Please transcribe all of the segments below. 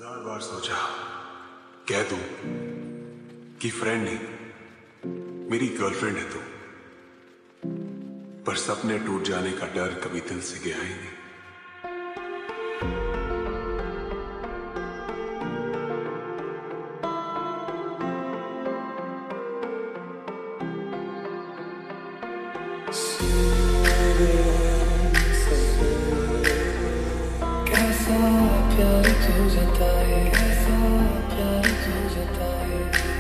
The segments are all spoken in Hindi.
हजार बार सोचा कह दूं कि फ्रेंड नहीं मेरी गर्लफ्रेंड है तू, पर सपने टूट जाने का डर कभी दिल से गया ही नहीं। कैसा प्यार तू जताए, कैसा प्यार तू जताए।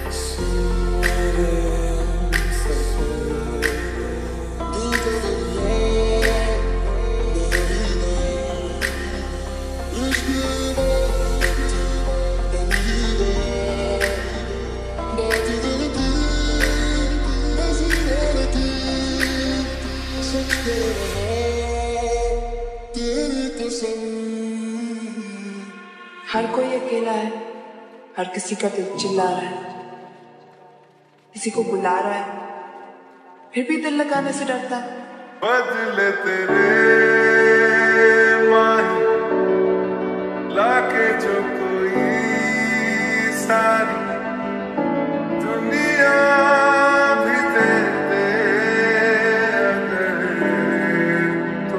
हर कोई अकेला है, हर किसी का दिल चिल्ला रहा है, किसी को बुला रहा है, फिर भी दिल लगाने से डरता है। बदले तेरे माही लाके जो कोई सारी दुनिया भी दे दे अगर तो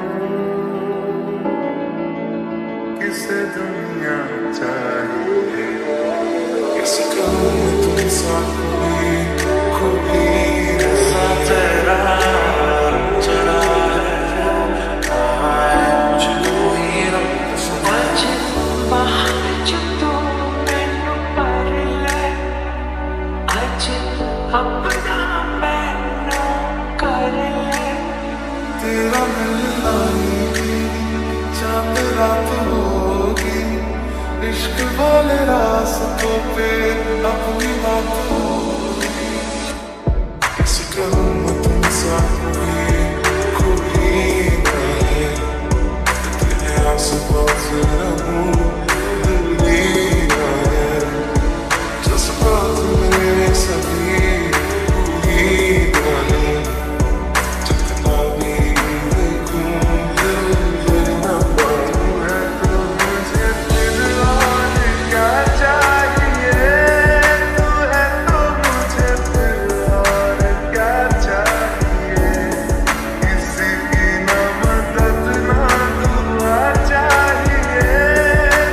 किसे दुनिया चाहिए। किस काम तुम साथ में कोई रजा तेरा चढ़ा है आज कोई रंग समझ आज तू मैनू पर ले, आज अपना मैनू कर ले। तेरा मिलना ही चांद रात होगी, इश्क वाले रास्तों पे अपनी बात होगी। किस कदम तुम साथ में कोई ना है, तेरे आस-पास रहूं दिल ही ना है। जज्बात मेरे सभी कोई ना है, जितना भी देखूं दिल ना पाऊं है। तो मुझे फिर और क्या चाहिए, तू है तो मुझे फिर और क्या चाहिए। किसी की ना मदद ना दुआ चाहिए,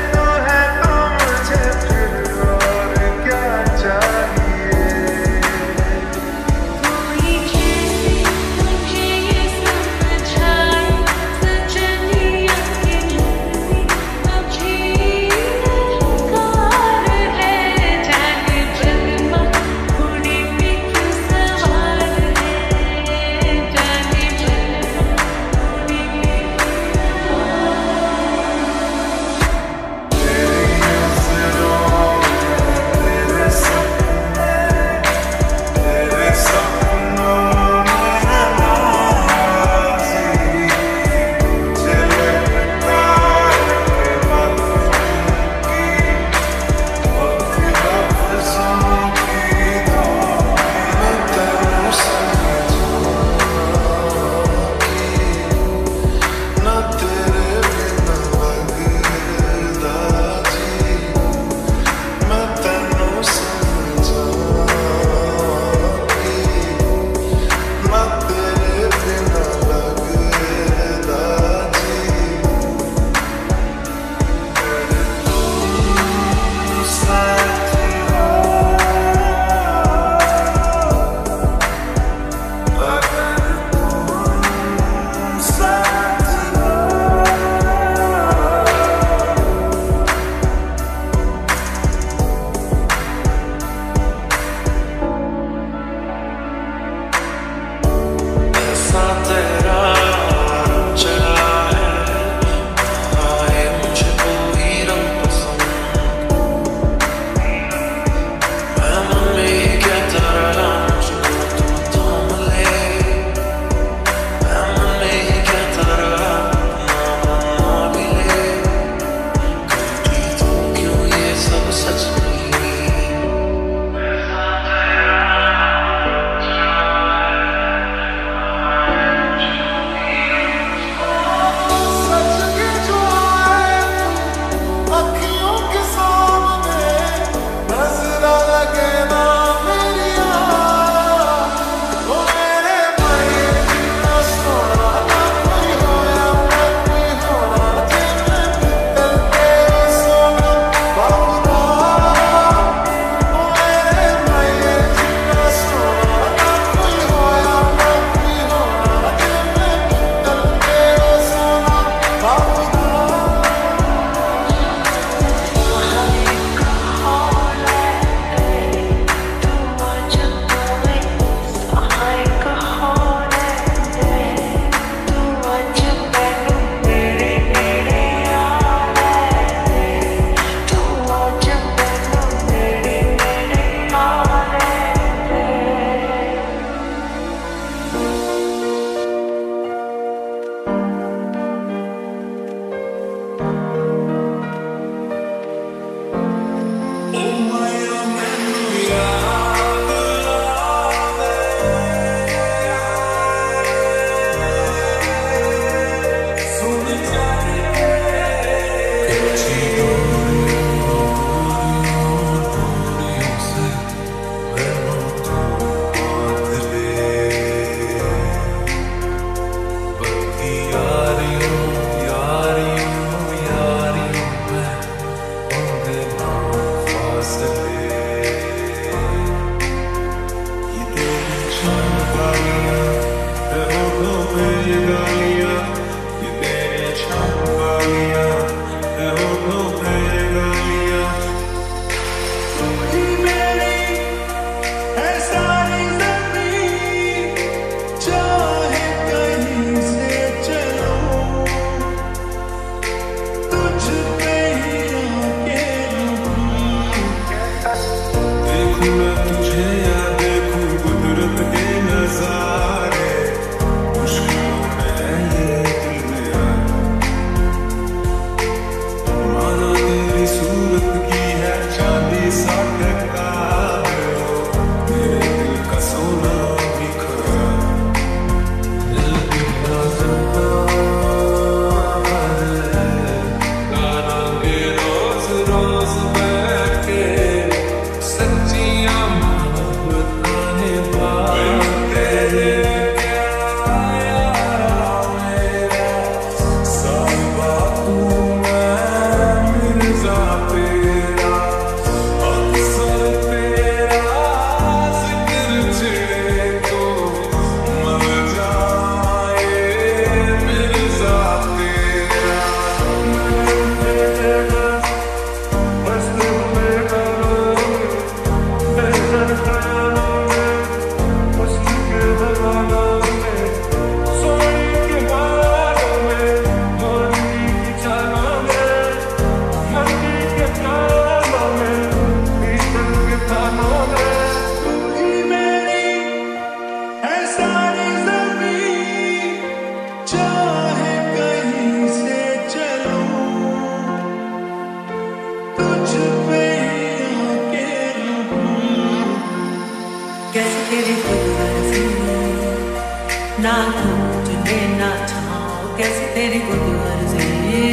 तुझे ना चाहो कैसे तेरी खुद मर्जी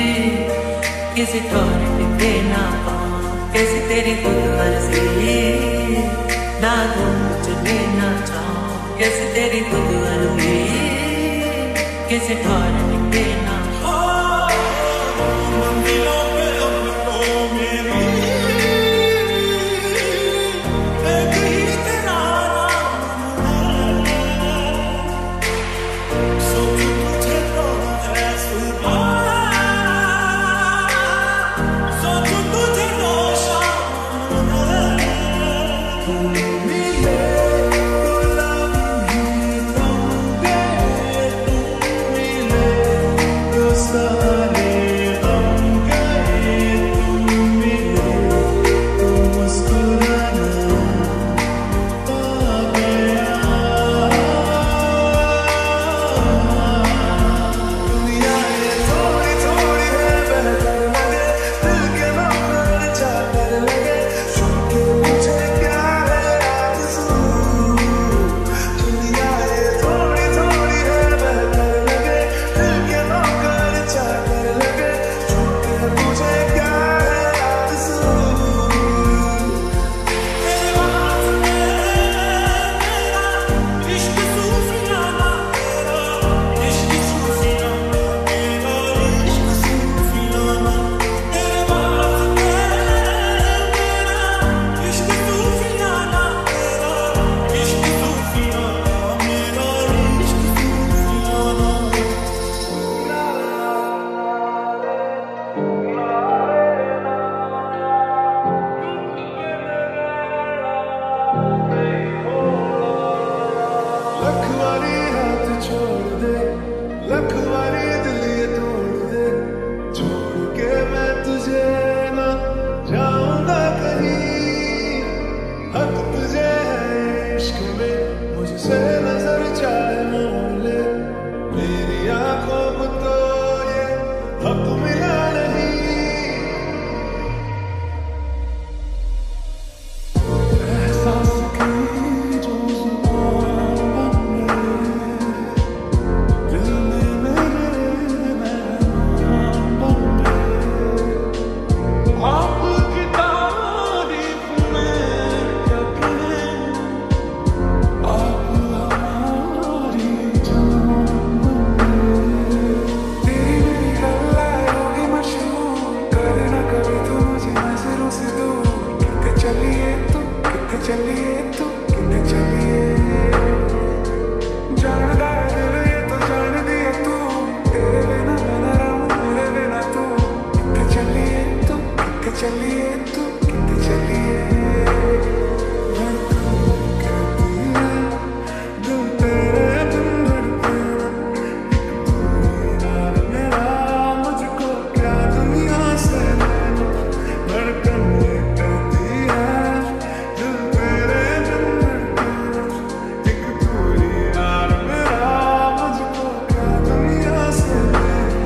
किसी ठौर पे ना पाऊं कैसे तेरी खुद मर्जी ना तुझे ना चाहो कैसे तेरी खुद मर्जी किसी ठौर पे ना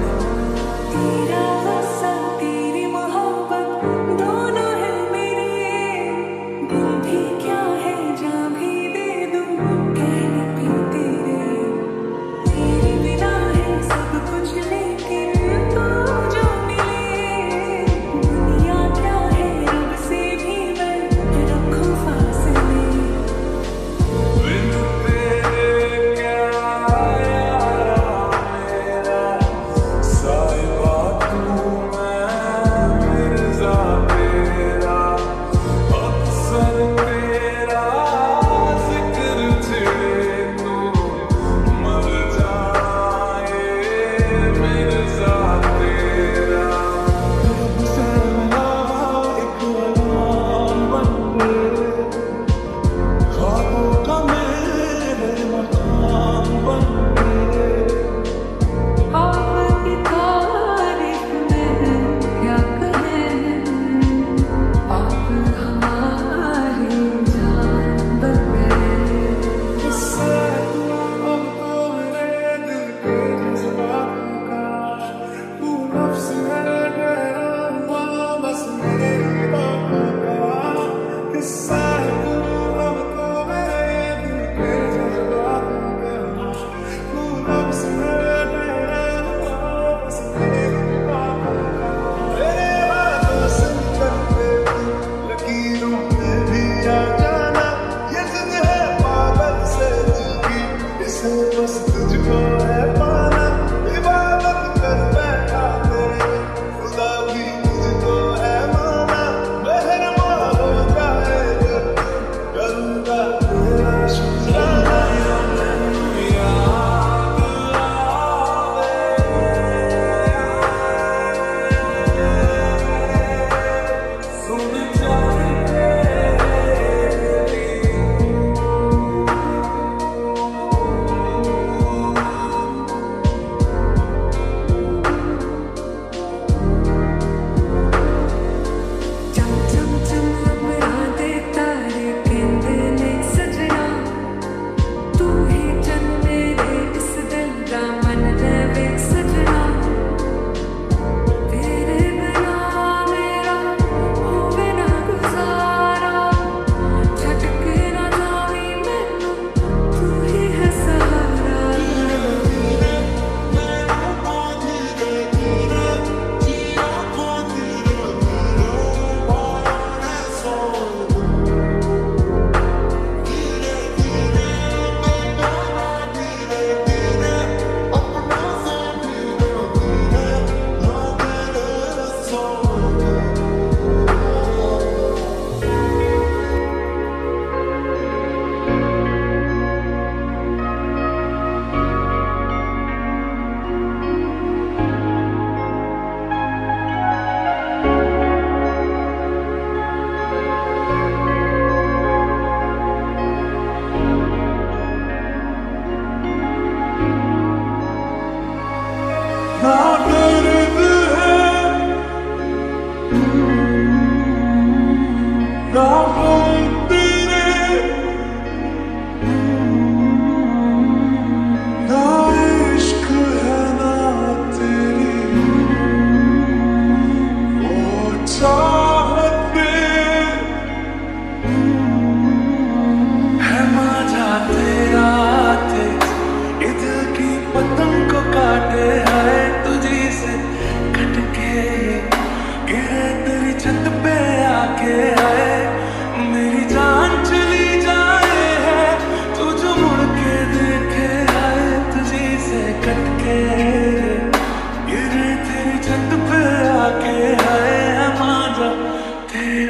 तेरी मोहब्बत दोनों है मेरी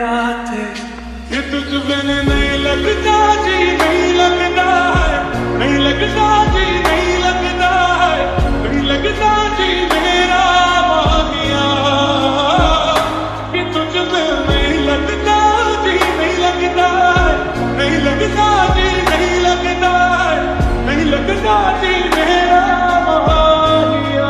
आते ये तुझ बिन नहीं लगता जी, नहीं लगता है, नहीं लगता जी, नहीं लगता है, नहीं लगता जी मेरा माहिया। ये तुझ बिन नहीं लगता जी, नहीं लगता है, नहीं लगता जी, नहीं लगता है, नहीं लगता जी मेरा माहिया।